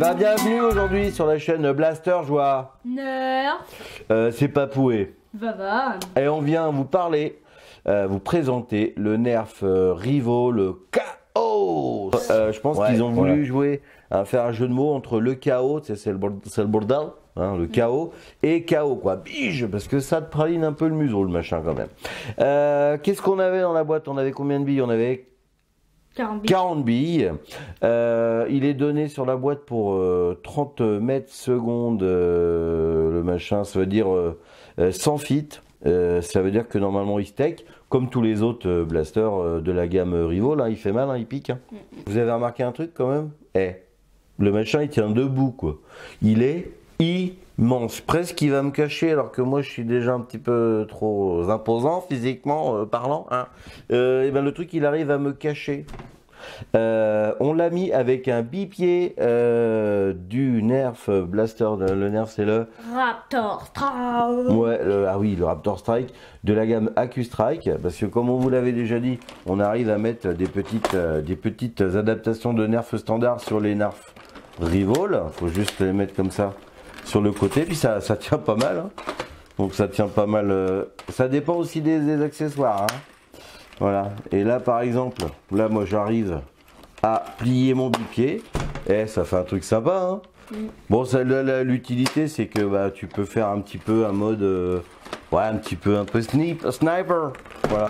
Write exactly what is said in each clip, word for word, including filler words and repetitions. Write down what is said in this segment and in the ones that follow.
ben bienvenue aujourd'hui sur la chaîne Blaster Joie. Nerf. Euh, c'est Papoué. Vava. Et on vient vous parler, euh, vous présenter le Nerf euh, Rivol Chaos. Euh, je pense ouais, qu'ils ont voulu ouais. jouer, hein, faire un jeu de mots entre le chaos, c'est le, le bordel, hein, le chaos, et chaos quoi, bige, parce que ça te praline un peu le museau le machin quand même. Euh, Qu'est-ce qu'on avait dans la boîte? On avait combien de billes? On avait quarante billes. quarante billes. Euh, il est donné sur la boîte pour euh, trente mètres secondes. Euh, le machin, ça veut dire euh, cent feet. Euh, ça veut dire que normalement il steak, comme tous les autres euh, blasters euh, de la gamme Rivol. Là, il fait mal, hein, il pique. Hein. Mm -hmm. Vous avez remarqué un truc quand même? Eh, le machin il tient debout quoi. Il est immense. Presque il va me cacher alors que moi je suis déjà un petit peu trop imposant physiquement euh, parlant. Hein. Euh, et ben le truc il arrive à me cacher. Euh, on l'a mis avec un bipied euh, du Nerf Blaster. Le Nerf c'est le Raptor Strike. Ouais, le, ah oui, le Raptor Strike de la gamme AccuStrike, parce que comme on vous l'avait déjà dit, on arrive à mettre des petites, euh, des petites adaptations de Nerf standard sur les Nerf Rivol. Faut juste les mettre comme ça sur le côté, puis ça, ça tient pas mal. Hein. Donc ça tient pas mal. Euh, ça dépend aussi des, des accessoires. Hein. Voilà, et là par exemple, là moi j'arrive à plier mon bipied, et ça fait un truc sympa. Hein. Mm. Bon, l'utilité c'est que bah, tu peux faire un petit peu un mode, euh, ouais, un petit peu un peu snip, sniper. Voilà.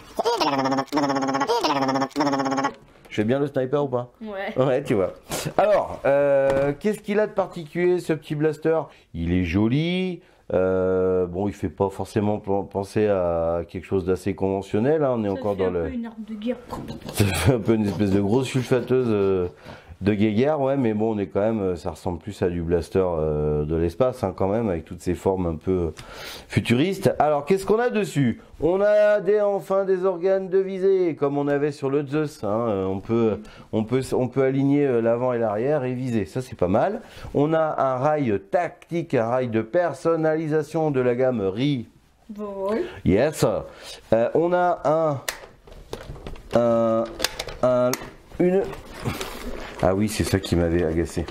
Je fais bien le sniper ou pas? Ouais. Ouais, tu vois. Alors, euh, qu'est-ce qu'il a de particulier ce petit blaster? Il est joli. Euh, bon, il fait pas forcément penser à quelque chose d'assez conventionnel. Hein. On est ça encore fait dans un le. Peu une arme de guerre. Ça fait un peu une espèce de grosse sulfateuse euh, de guéguerre, ouais, mais bon, on est quand même, ça ressemble plus à du blaster euh, de l'espace, hein, quand même, avec toutes ces formes un peu futuristes. Alors, qu'est-ce qu'on a dessus? On a des, enfin des organes de visée, comme on avait sur le Zeus. Hein. On peut, on peut, on peut aligner l'avant et l'arrière et viser. Ça, c'est pas mal. On a un rail tactique, un rail de personnalisation de la gamme Rivol. Yes. Euh, on a un, un, un, une. Ah oui, c'est ça qui m'avait agacé.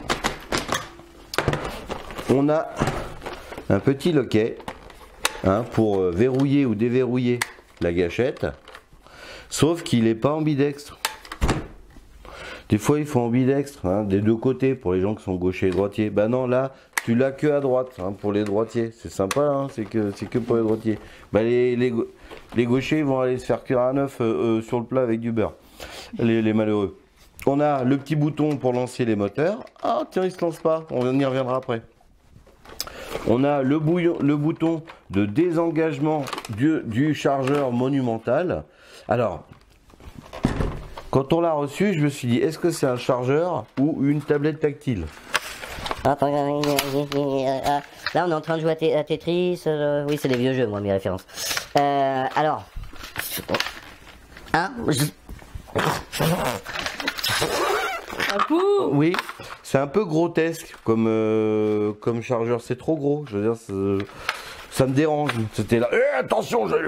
On a un petit loquet, hein, pour verrouiller ou déverrouiller la gâchette, sauf qu'il n'est pas ambidextre. Des fois il faut ambidextre, hein, des deux côtés pour les gens qui sont gauchers et droitiers. Ben non, là tu l'as que à droite, hein, pour les droitiers. C'est sympa, hein, c'est que c'est que pour les droitiers. Ben, les, les, les gauchers ils vont aller se faire cuire à neuf euh, euh, sur le plat avec du beurre. Les, les malheureux. On a le petit bouton pour lancer les moteurs. Ah tiens, il se lance pas, on y reviendra après. On a le, bouillon, le bouton de désengagement du, du chargeur monumental. Alors, quand on l'a reçu, je me suis dit, est-ce que c'est un chargeur ou une tablette tactile? Là, on est en train de jouer à Tetris. Euh, oui, c'est des vieux jeux, moi, mes références. Euh, alors, hein, je... Oui, c'est un peu grotesque comme, euh, comme chargeur, c'est trop gros, je veux dire, ça me dérange. C'était là, eh, attention, je,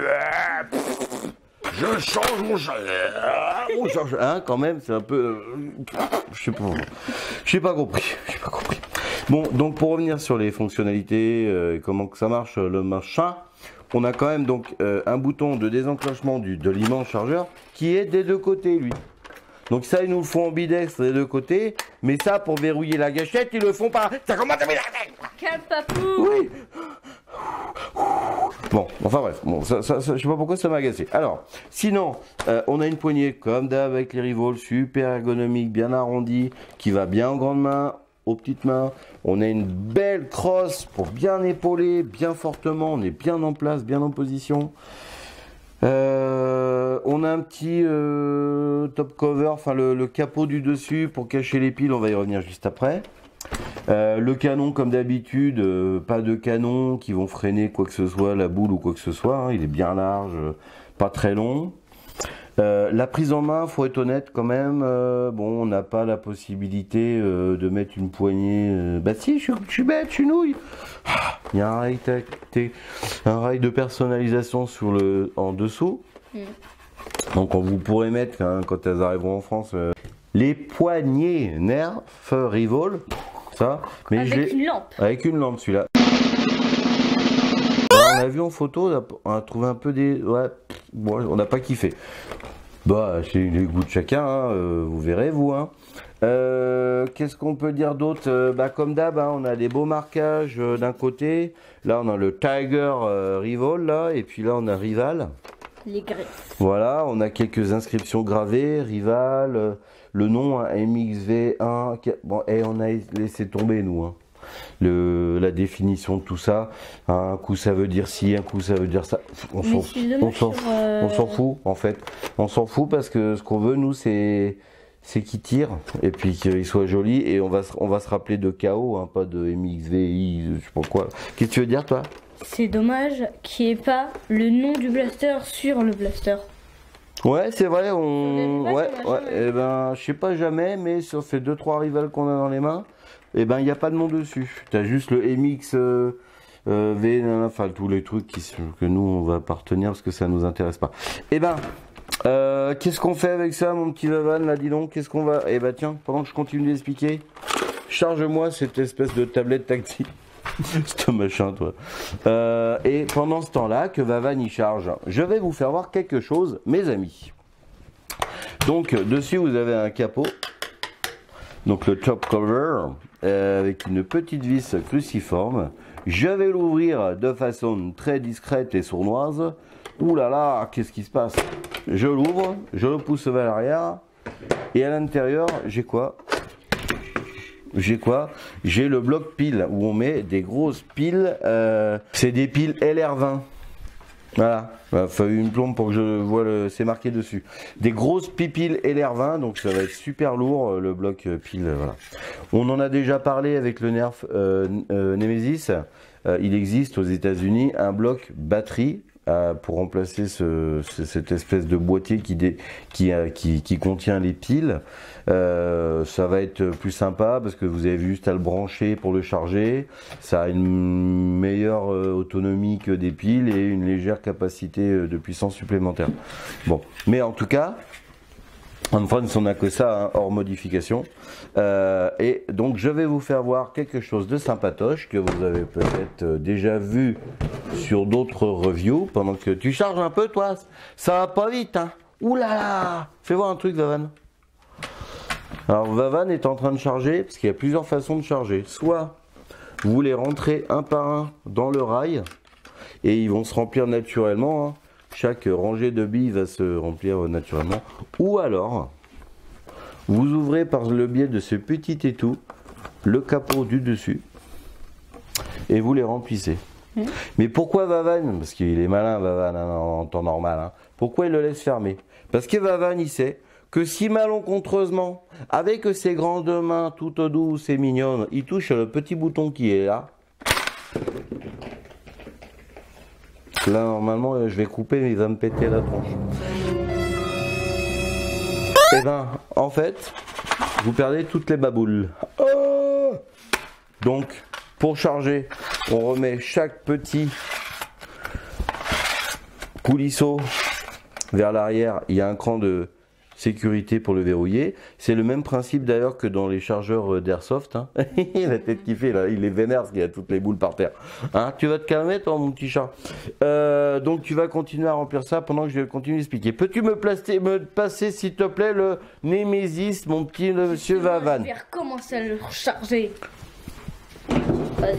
je change mon chargeur, mon chargeur. Hein, quand même, c'est un peu, je sais pas, je sais pas compris, j'ai pas compris. Bon, donc pour revenir sur les fonctionnalités, euh, comment que ça marche, le machin, on a quand même donc euh, un bouton de désenclenchement du, de l'immense chargeur qui est des deux côtés, lui. Donc ça, ils nous le font ambidextre des deux côtés, mais ça, pour verrouiller la gâchette, ils le font pas. Ça commence à... Quel papou. Oui. Bon, enfin bref, bon, ça, ça, ça, je sais pas pourquoi ça m'a agacé. Alors, sinon, euh, on a une poignée, comme d'hab avec les Rivol, super ergonomique, bien arrondie, qui va bien aux grandes mains, aux petites mains. On a une belle crosse pour bien épauler, bien fortement, on est bien en place, bien en position. Euh, on a un petit euh, top cover, enfin le, le capot du dessus pour cacher les piles, on va y revenir juste après. Euh, le canon comme d'habitude, euh, pas de canon qui vont freiner quoi que ce soit, la boule ou quoi que ce soit, hein, il est bien large, euh, pas très long. Euh, la prise en main, faut être honnête quand même, euh, bon, on n'a pas la possibilité euh, de mettre une poignée, euh, bah si, je, je suis bête, je suis nouille. Il y a un rail, un rail de personnalisation sur le, en dessous. Mm. Donc on vous pourrez mettre, hein, quand elles arriveront en France, euh, les poignées Nerf Rivol. ça. Mais Avec je une lampe. Avec une lampe celui-là. On a vu en photo, on a, on a trouvé un peu des... Ouais, bon, on n'a pas kiffé. Bah, c'est les goûts de chacun, hein, euh, vous verrez, vous. Hein. Euh, Qu'est-ce qu'on peut dire d'autre? euh, Bah, comme d'hab, hein, on a des beaux marquages euh, d'un côté. Là, on a le Tiger euh, Rival, là, et puis là, on a Rival. Les griffes. Voilà, on a quelques inscriptions gravées, Rival, euh, le nom, hein, M X V un. Bon, et on a laissé tomber, nous. Hein. Le, la définition de tout ça, un coup ça veut dire ci, un coup ça veut dire ça, on s'en fout, euh... on s'en fout en fait, on s'en fout parce que ce qu'on veut nous c'est c'est qu'il tire et puis qu'il soit joli et on va, on va se rappeler de K O, hein, pas de M X V I, je sais pas quoi. Qu'est-ce que tu veux dire toi? C'est dommage qu'il n'y ait pas le nom du blaster sur le blaster. Ouais, c'est vrai, on... Pas, ouais, ouais, et eh ben, je sais pas jamais, mais sur ces deux trois rivals qu'on a dans les mains, et eh ben, il n'y a pas de nom dessus. T'as juste le M X euh, euh, V, enfin, tous les trucs qui, que nous, on va pas retenir parce que ça nous intéresse pas. Et eh ben, euh, qu'est-ce qu'on fait avec ça, mon petit Vavan, là, dis donc, qu'est-ce qu'on va... Eh ben, tiens, pendant que je continue d'expliquer, charge-moi cette espèce de tablette tactile. C'est un machin, toi. Euh, et pendant ce temps-là, que Vavan y charge, je vais vous faire voir quelque chose, mes amis. Donc, dessus, vous avez un capot. Donc, le top cover, euh, avec une petite vis cruciforme. Je vais l'ouvrir de façon très discrète et sournoise. Ouh là là, qu'est-ce qui se passe? Je l'ouvre, je le pousse vers l'arrière. Et à l'intérieur, j'ai quoi? J'ai quoi? J'ai le bloc pile où on met des grosses piles. Euh, c'est des piles L R vingt. Voilà. Il a fallu une plombe pour que je vois le. C'est marqué dessus. Des grosses piles L R vingt. Donc ça va être super lourd le bloc pile. Voilà. On en a déjà parlé avec le Nerf euh, euh, Nemesis. Euh, il existe aux États-Unis un bloc batterie. Euh, pour remplacer ce, ce, cette espèce de boîtier qui, dé, qui, euh, qui, qui contient les piles. Euh, ça va être plus sympa parce que vous avez juste à le brancher pour le charger. Ça a une meilleure euh, autonomie que des piles et une légère capacité euh, de puissance supplémentaire. Bon, mais en tout cas, en France, on n'a que ça, hein, hors modification. Euh, et donc, je vais vous faire voir quelque chose de sympatoche que vous avez peut-être déjà vu sur d'autres reviews. Pendant que tu charges un peu, toi, ça va pas vite, hein. Ouh là là! Fais voir un truc, Vavan. Alors, Vavan est en train de charger, parce qu'il y a plusieurs façons de charger. Soit vous les rentrez un par un dans le rail, et ils vont se remplir naturellement, hein. Chaque rangée de billes va se remplir naturellement. Ou alors, vous ouvrez par le biais de ce petit étau le capot du dessus et vous les remplissez. Mmh. Mais pourquoi Vavan? Parce qu'il est malin, Vavan, hein, en temps normal. Hein. Pourquoi il le laisse fermer? Parce que Vavan, il sait que si malencontreusement, avec ses grandes mains toutes douces et mignonnes, il touche le petit bouton qui est là, là, normalement, je vais couper, mais il va me péter la tronche. Et ben, en fait, vous perdez toutes les baboules. Oh! Donc, pour charger, on remet chaque petit coulisseau vers l'arrière. Il y a un cran de sécurité pour le verrouiller. C'est le même principe d'ailleurs que dans les chargeurs d'airsoft. Hein. La tête qui fait là, il est vénère parce qu'il y a toutes les boules par terre. Hein, tu vas te calmer toi mon petit chat. Euh, donc tu vas continuer à remplir ça pendant que je continue d'expliquer. Peux-tu me, placer, me passer s'il te plaît le Nemesis, mon petit le monsieur Vavan? Je vais recommencer à le recharger. Vas-y.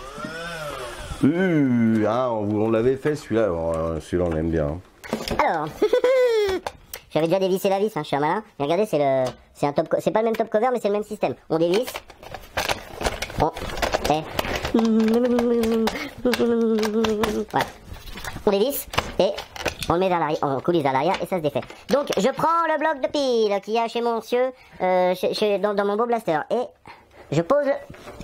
Euh, hein, on, on l'avait fait celui-là, celui-là on l'aime bien. Hein. Alors, j'avais déjà dévissé la vis, hein, je suis un malin. Mais regardez, c'est le, c'est un top, c'est pas le même top cover, mais c'est le même système. On dévisse. On, et, voilà. On dévisse et on le met vers l'arrière, on coulisse vers l'arrière et ça se défait. Donc, je prends le bloc de pile qu'il y a chez mon monsieur, euh, chez, chez, dans, dans mon beau blaster et je pose le,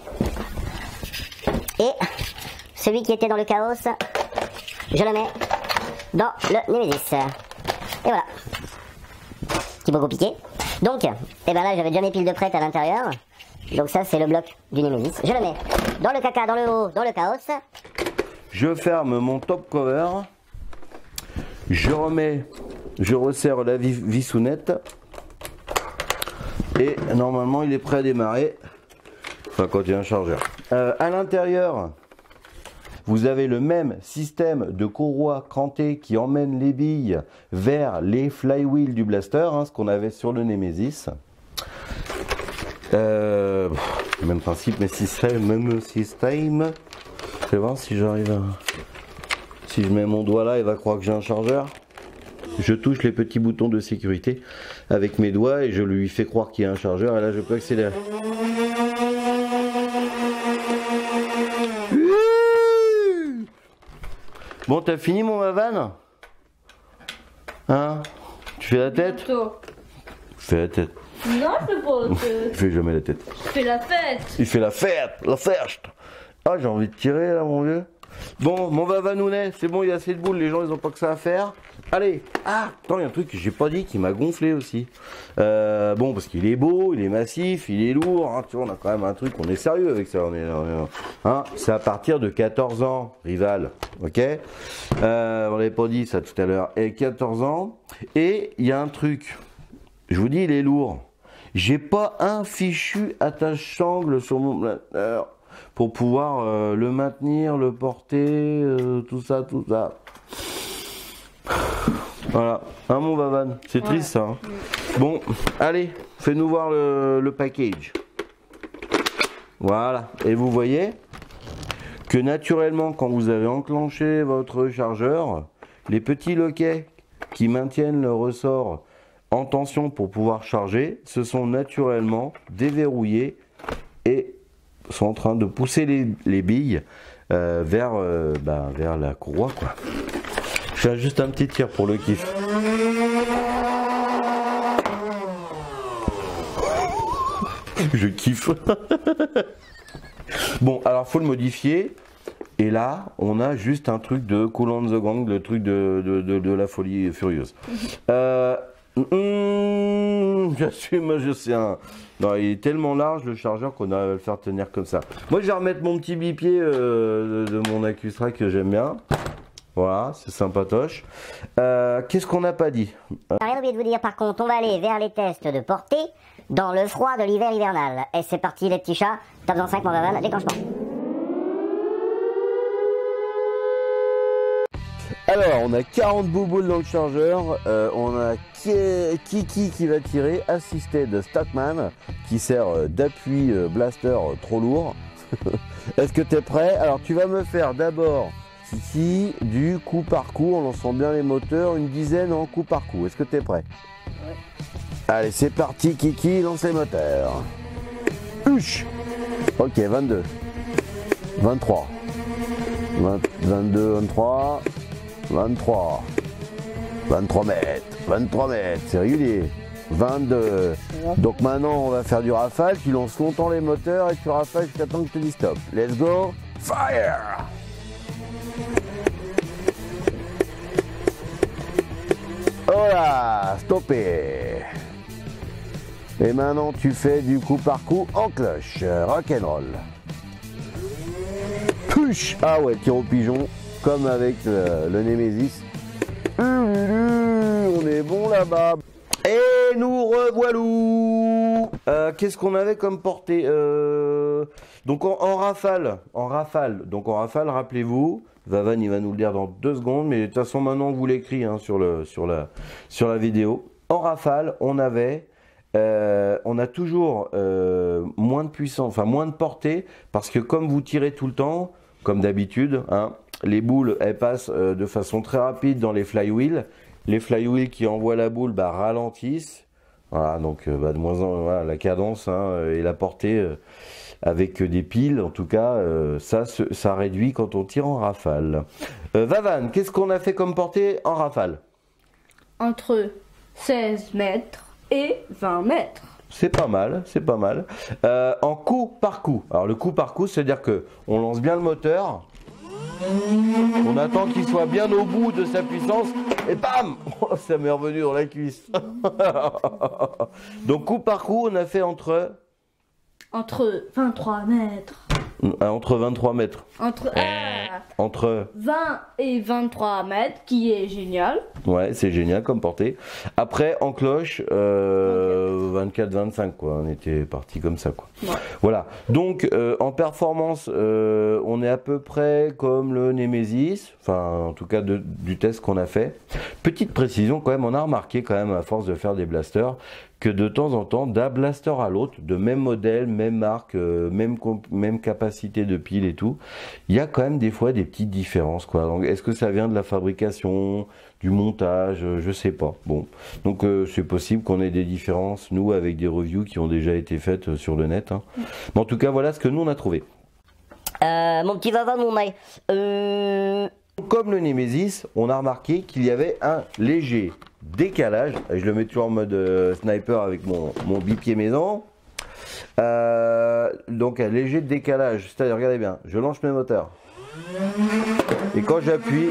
et celui qui était dans le chaos, je le mets dans le Nemesis. Et voilà. Petit bogo piqué. Donc, et ben là j'avais déjà mes piles de prête à l'intérieur. Donc ça c'est le bloc du Nemesis. Je le mets dans le caca, dans le haut, dans le chaos. Je ferme mon top cover. Je remets, je resserre la vis vissounette. Et normalement il est prêt à démarrer. Enfin, quand il y a un chargeur. Euh, à l'intérieur, vous avez le même système de courroie crantée qui emmène les billes vers les flywheels du blaster, hein, ce qu'on avait sur le Nemesis. Euh, même principe, mais système, même système. Je vais voir si j'arrive à... Si je mets mon doigt là, il va croire que j'ai un chargeur. Je touche les petits boutons de sécurité avec mes doigts et je lui fais croire qu'il y a un chargeur et là je peux accélérer. Bon, t'as fini mon Mavan? Hein? Tu fais la tête? Bientôt. Fais la tête. Non, je fais pas la tête. Il fait jamais la tête. Je fais la fête. Il fait la fête, la fête. Ah, j'ai envie de tirer là, mon vieux. Bon, mon Vavanounet, c'est bon, il y a assez de boules, les gens ils ont pas que ça à faire. Allez, ah, attends, il y a un truc que j'ai pas dit qui m'a gonflé aussi. Euh, bon, parce qu'il est beau, il est massif, il est lourd, hein, tu vois, on a quand même un truc, on est sérieux avec ça, on est, on est hein, c'est à partir de quatorze ans, rival, ok euh, on l'avait pas dit ça tout à l'heure, et quatorze ans, et il y a un truc, je vous dis, il est lourd. J'ai pas un fichu attache-sangle sur mon blaster pour pouvoir euh, le maintenir, le porter, euh, tout ça, tout ça. Voilà, hein mon Vavan, c'est ouais. Triste ça. Hein. Mmh. Bon, allez, fais-nous voir le, le package. Voilà, et vous voyez que naturellement, quand vous avez enclenché votre chargeur, les petits loquets qui maintiennent le ressort en tension pour pouvoir charger, se sont naturellement déverrouillés et sont en train de pousser les, les billes euh, vers, euh, bah, vers la courroie quoi. Je fais juste un petit tir pour le kiff. Je kiffe. Bon, alors faut le modifier. Et là, on a juste un truc de Cool on the Gang, le truc de, de, de, de la folie furieuse. Euh, Mmh, j'assume, je sais un. Non, il est tellement large le chargeur qu'on a à le faire tenir comme ça. Moi, je vais remettre mon petit bipied euh, de, de mon Acusra que j'aime bien. Voilà, c'est sympatoche. Euh, Qu'est-ce qu'on n'a pas dit? euh... Rien oublié de vous dire, par contre, on va aller vers les tests de portée dans le froid de l'hiver hivernal. Et c'est parti, les petits chats. Top dans cinq, mon Vavan, déclenchement. Alors, on a quarante bouboules dans le chargeur, euh, on a Kiki qui va tirer, assisté de Statman, qui sert d'appui euh, blaster euh, trop lourd. Est-ce que tu es prêt? Alors, tu vas me faire d'abord, Kiki, du coup par coup, en lançant bien les moteurs, une dizaine en coup par coup. Est-ce que tu es prêt? Ouais. Allez, c'est parti, Kiki, lance les moteurs. Huch. Ok, vingt-deux, vingt-trois, vingt, vingt-deux, vingt-trois... vingt-trois, vingt-trois mètres, vingt-trois mètres, c'est régulier, vingt-deux, donc maintenant on va faire du rafale, tu lances longtemps les moteurs et tu rafales jusqu'à temps que je te dis stop, let's go, fire! Voilà, stoppé. Et maintenant tu fais du coup par coup en cloche, rock'n'roll. Push! Ah ouais, tir au pigeon. Comme avec le, le Nemesis. On est bon là-bas. Et nous revoilà. Euh, Qu'est-ce qu'on avait comme portée euh, Donc en, en rafale, en rafale. Donc en rafale, rappelez-vous, Vavan il va nous le dire dans deux secondes, mais de toute façon maintenant on vous l'écrit hein, sur le sur la sur la vidéo. En rafale, on avait, euh, on a toujours euh, moins de puissance, enfin moins de portée, parce que comme vous tirez tout le temps, comme d'habitude, hein. Les boules, elles passent euh, de façon très rapide dans les flywheels. Les flywheels qui envoient la boule bah, ralentissent. Voilà, donc euh, bah, de moins en voilà, la cadence hein, et la portée euh, avec des piles, en tout cas, euh, ça, ça réduit quand on tire en rafale. Euh, Vavan, qu'est-ce qu'on a fait comme portée en rafale? Entre seize mètres et vingt mètres. C'est pas mal, c'est pas mal. Euh, en coup par coup. Alors le coup par coup, c'est-à-dire que on lance bien le moteur. On attend qu'il soit bien au bout de sa puissance et bam, oh, ça m'est revenu dans la cuisse. Donc coup par coup, on a fait entre entre vingt-trois mètres. Entre vingt-trois mètres. Entre, ah, Entre... vingt et vingt-trois mètres, qui est génial. Ouais, c'est génial comme portée. Après, en cloche, euh, vingt-quatre vingt-cinq, quoi. On était parti comme ça, quoi. Ouais. Voilà. Donc, euh, en performance, euh, on est à peu près comme le Nemesis. Enfin, en tout cas, de, du test qu'on a fait. Petite précision, quand même, on a remarqué, quand même, à force de faire des blasters, que de temps en temps, d'un blaster à l'autre, de même modèle, même marque, euh, même, même capacité de pile et tout, il y a quand même des fois des petites différences, quoi. Donc, est-ce que ça vient de la fabrication, du montage, je sais pas. Bon, donc euh, c'est possible qu'on ait des différences, nous, avec des reviews qui ont déjà été faites sur le net. Hein. Mais en tout cas, voilà ce que nous, on a trouvé. Euh, mon petit Vavan, mon mail. Euh... Comme le Nemesis, on a remarqué qu'il y avait un léger décalage. Je le mets toujours en mode euh, sniper avec mon, mon bipied maison. Euh, donc un léger décalage. C'est-à-dire, regardez bien, je lance mes moteurs. Et quand j'appuie,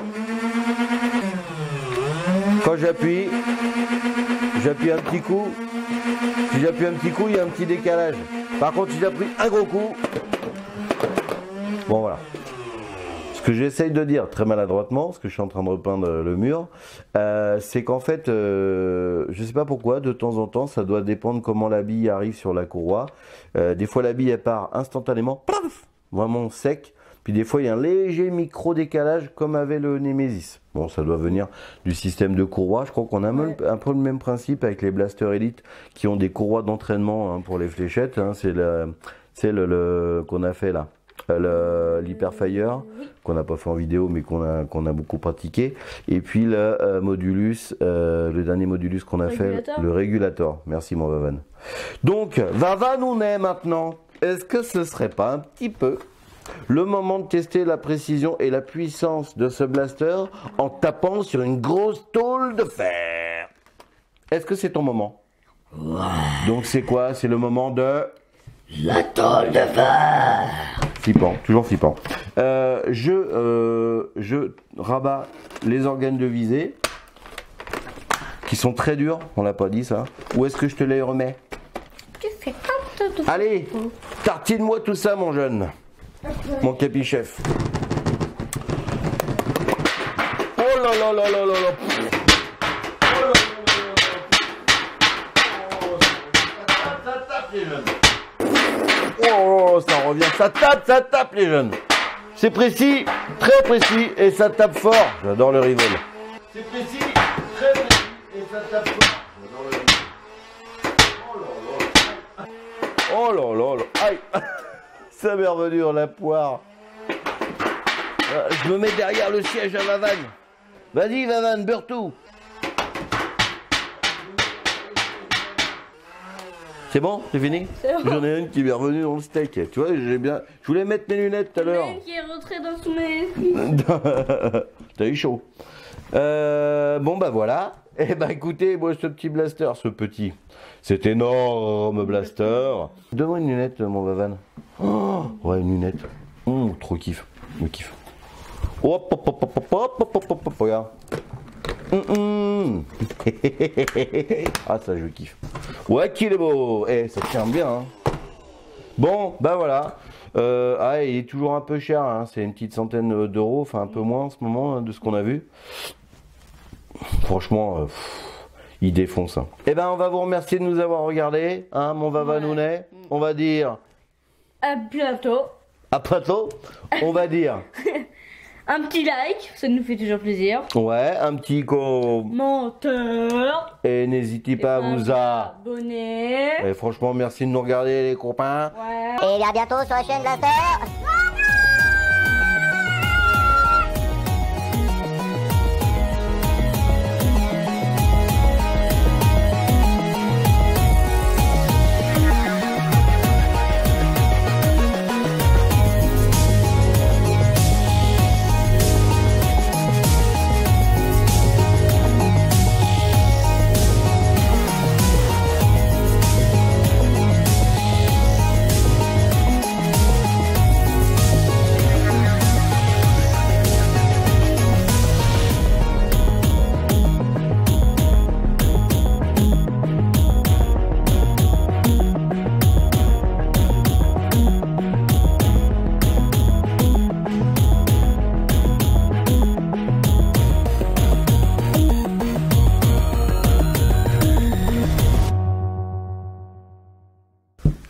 quand j'appuie, j'appuie un petit coup. Si j'appuie un petit coup, il y a un petit décalage. Par contre, si j'appuie un gros coup, bon voilà. Ce que j'essaye de dire très maladroitement, parce que je suis en train de repeindre le mur, euh, c'est qu'en fait, euh, je ne sais pas pourquoi, de temps en temps, ça doit dépendre comment la bille arrive sur la courroie. Euh, des fois, la bille, elle part instantanément, paf, vraiment sec. Puis des fois, il y a un léger micro-décalage, comme avait le Nemesis. Bon, ça doit venir du système de courroie. Je crois qu'on a même, un peu le même principe avec les blasters Elite, qui ont des courroies d'entraînement hein, pour les fléchettes. Hein, c'est le, le, le qu'on a fait là. L'Hyperfire qu'on n'a pas fait en vidéo mais qu'on a, qu'on a beaucoup pratiqué, et puis le euh, Modulus, euh, le dernier Modulus qu'on a Régulator. fait, le Régulator. Merci mon Vavan. Donc Vavan, on est maintenant. Est-ce que ce serait pas un petit peu le moment de tester la précision et la puissance de ce blaster en tapant sur une grosse tôle de fer? Est-ce que c'est ton moment? Ouais. Donc c'est quoi? C'est le moment de... La tôle de fer. Flippant, toujours flippant. Euh, je, euh, je rabats les organes de visée, qui sont très durs, on l'a pas dit ça. Ou est-ce que je te les remets? Tu fais comme ça. Allez, tartine-moi tout ça mon jeune, mon capichef. Oh là là là là là là. Oh là là là là. Ça tape les jeunes. Oh, ça revient, ça tape, ça tape les jeunes. C'est précis, très précis et ça tape fort. J'adore le Rivol. C'est précis, très précis et ça tape fort. J'adore le Rivol. Oh là là. Oh là là là. Aïe. Ça m'est revenu dans la poire. Euh, je me mets derrière le siège à Vavan. Vas-y Vavan, beurre tout. C'est bon? C'est fini? Bon. J'en ai une qui m'est revenue dans le steak. Tu vois, j'ai bien. Je voulais mettre mes lunettes tout à l'heure. Qui est rentré dans son nez. T'as eu chaud. Euh, bon bah voilà. Eh bah écoutez, moi ce petit blaster, ce petit, cet énorme blaster. Donne-moi une lunette, mon Vavan. Oh, ouais, une lunette. Oh, trop kiff. Je kiffe. Hop, hop, hop, hop, hop, hop, hop, hop, hop, regarde. Mmh, mmh. Ah ça je kiffe. Ouais qu'il est beau. Eh ça tient bien hein. Bon bah voilà. euh, Ah il est toujours un peu cher hein. C'est une petite centaine d'euros. Enfin un peu moins en ce moment hein, de ce qu'on a vu. Franchement euh, pff, il défonce hein. Eh ben on va vous remercier de nous avoir regardé hein, mon Vavanounet. On va dire À bientôt. à plateau. On va dire Un petit like, ça nous fait toujours plaisir. ouais, un petit Menteur. et n'hésitez pas à vous a... abonner. Et franchement, merci de nous regarder les copains. Ouais. Et à bientôt sur la chaîne Blaster.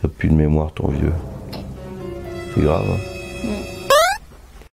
T'as plus de mémoire ton vieux. C'est grave. Hein. Mm.